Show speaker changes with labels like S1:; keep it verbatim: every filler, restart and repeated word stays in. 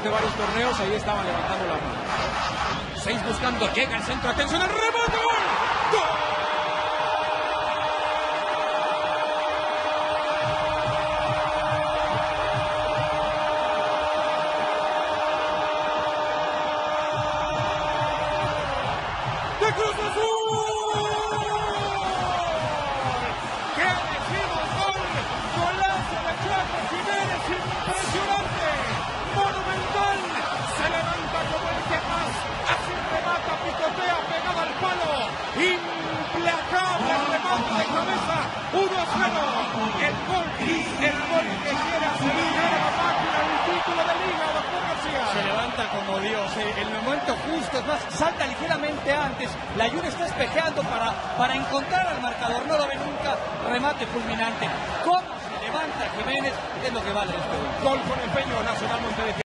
S1: de varios torneos, ahí estaban levantando la mano. Seis buscando, llega el centro, atención al remate, ¡gol! ¡Gol! ¡De Cruz Azul! ¡Qué decimos gol! ¡Golazo de Chaco Jiménez! ¡Impresionante! ¡Monumental! Se levanta como el que más, así remata, picotea, pegado al palo. ¡Implacable el remate de cabeza! uno a cero. El gol, el gol que quiere acelerar la máquina, el título de Liga, doctor García.
S2: Se levanta como Dios, eh, el momento justo, es más, salta ligeramente antes, la Juve está espejeando para, para encontrar al marcador, no lo ve nunca, remate fulminante. ¿Cómo se levanta Jiménez? Es lo que vale este gol.
S1: Gol con empeño, Nacional Monterrey.